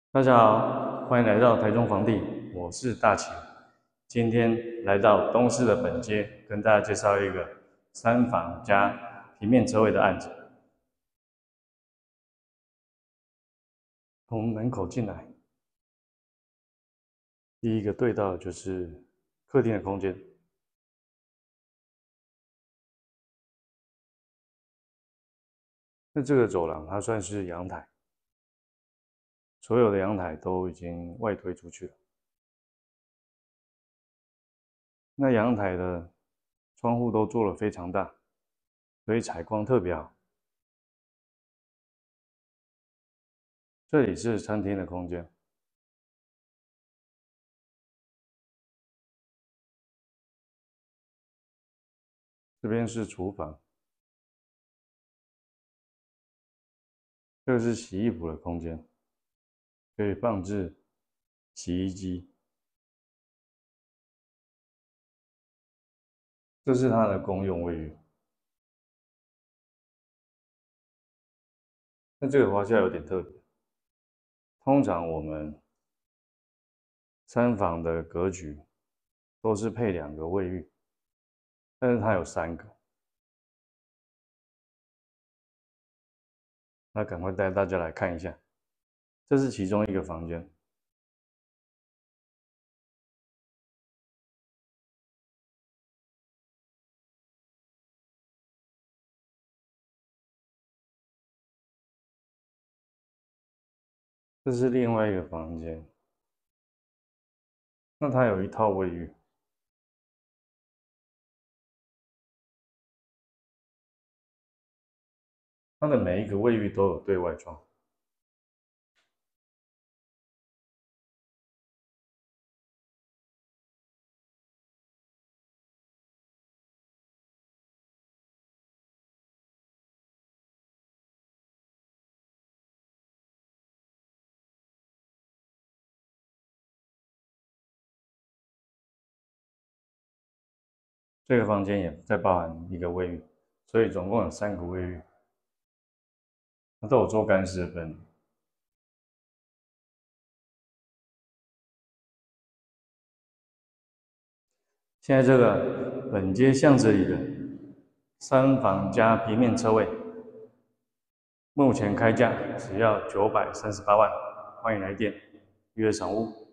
大家好，欢迎来到台中房地，我是大奇。今天来到东市的本街，跟大家介绍一个三房加平面车位的案子。从门口进来，第一个对到的就是客厅的空间。那这个走廊它算是阳台，所有的阳台都已经外推出去了。那阳台的窗户都做了非常大，所以采光特别好。这里是餐厅的空间，这边是厨房，这个是洗衣服的空间，可以放置洗衣机。这是它的公用卫浴。那这个花架有点特别，通常我们三房的格局都是配2个卫浴，但是它有3个。那赶快带大家来看一下，这是其中一个房间。这是另外一个房间，那它有1套卫浴，它的每一个卫浴都有对外窗。这个房间也再包含1个卫浴，所以总共有3个卫浴，它都有做干湿的分离。现在这个本街巷子里的3房加平面车位，目前开价只要938万，欢迎来电预约赏屋。